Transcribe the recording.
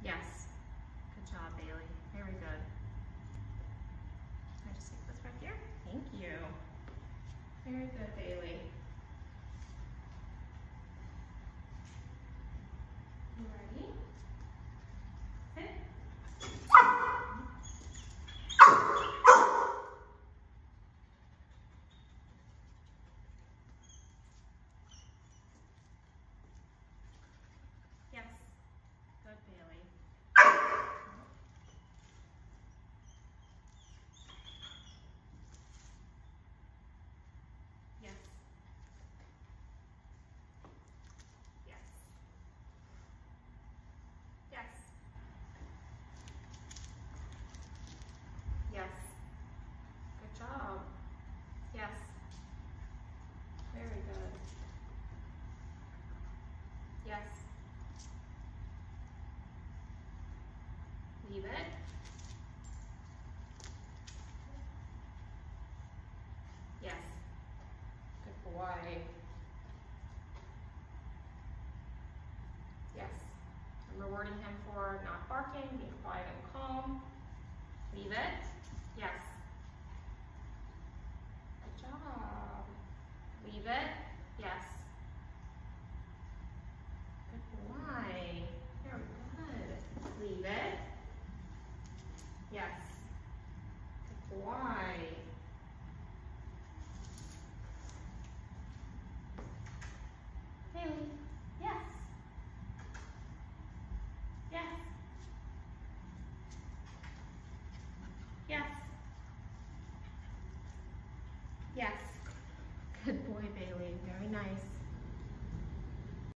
Yes. Good job, Bailey. Very good. Can I just take this back here? Thank you. Very good, Bailey. You ready? Sit. Yes. Good, Bailey. Yes. Yes. Yes. Yes. Good job. Yes. Very good. Yes. Leave it. Yes. Good boy. Yes. I'm rewarding him for not barking, being quiet and calm. Leave it. Yes. Good job. Leave it. Yes. Good boy. Very good. Leave it. Yes. Good boy. Haley. Yes. Yes. Yes. Yes. Good boy, Bailey. Very nice.